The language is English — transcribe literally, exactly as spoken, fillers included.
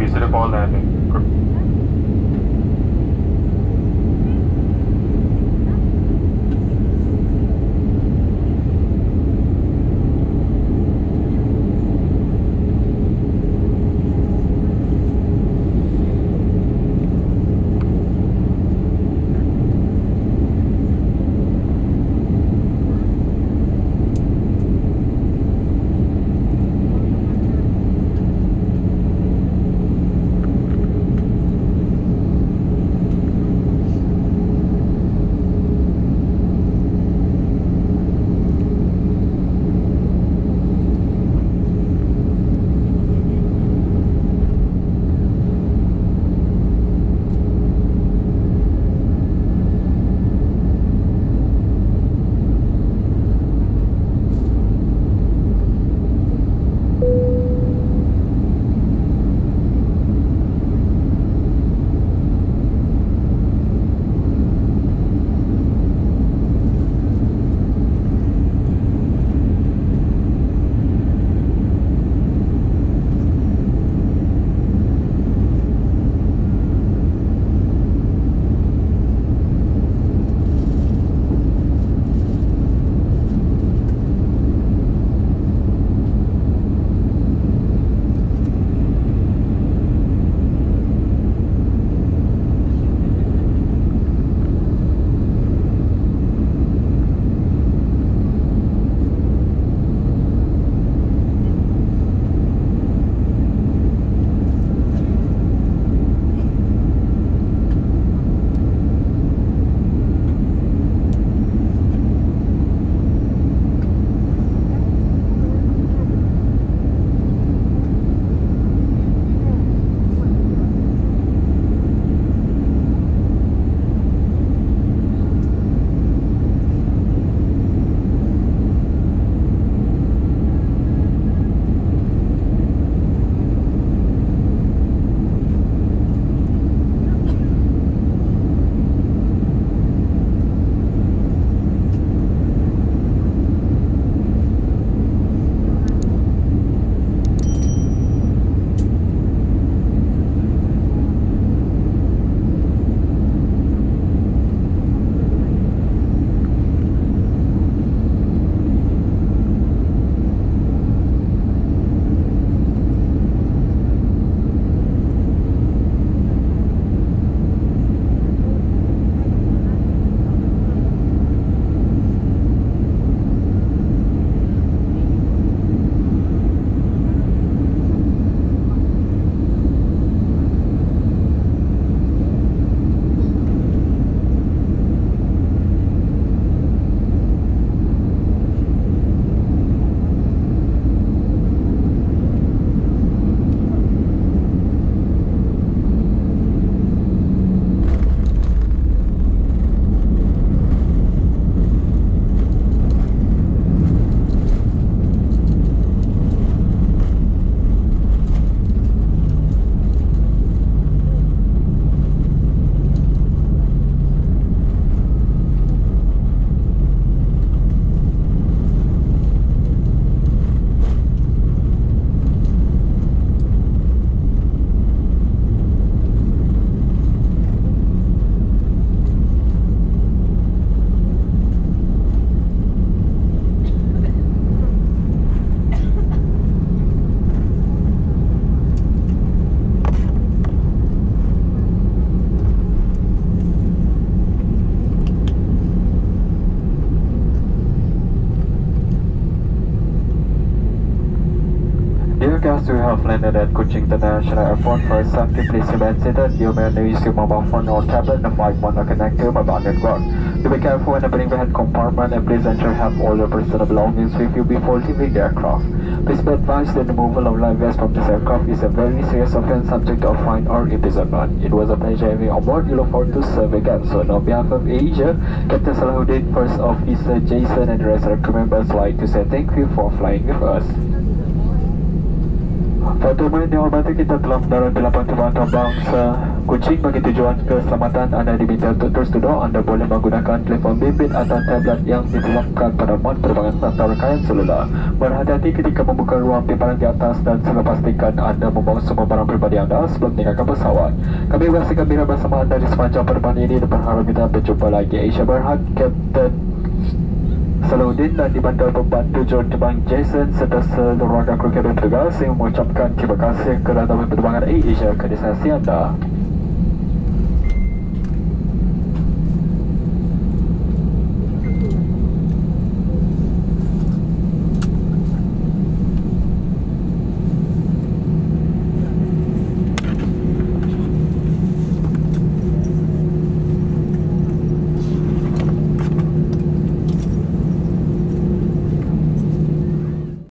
Please default landing. Guests who have landed at Kuching International Airport for safety, please remain seated. You may only use your mobile phone or tablet and flight mode or connect to mobile network. To be careful when opening the head compartment and please ensure you have all your personal belongings with you before leaving the aircraft. Please be advised that the removal of live vests from this aircraft is a very serious offense subject to a fine or imprisonment. It was a pleasure having you on board. We look forward to serve again. So on behalf of Asia, Captain Salahuddin, First Officer Jason and the rest of the crew members would like to say thank you for flying with us. Para tuan yang dihormati, kita telah mendarat delapan terbang terbang se-Kuching bagi tujuan keselamatan. Anda diminta untuk terus duduk. Anda boleh menggunakan telefon bimbit atau tablet yang dituangkan pada mod penerbangan atau rangkaian selular. Berhati-hati ketika membuka ruang piparan di atas dan sila pastikan anda membawa semua barang peribadi anda sebelum meninggalkan pesawat. Kami berasa gembira bersama anda di sepanjang penerbangan ini dan berharap kita berjumpa lagi. Asia Berhad, Kapten Salahuddin dan dibantu pembantu juruterbang Jason serta seluruh rakan kru kabin petugas yang mengucapkan terima kasih kerana penerbangan AirAsia ke destinasi anda.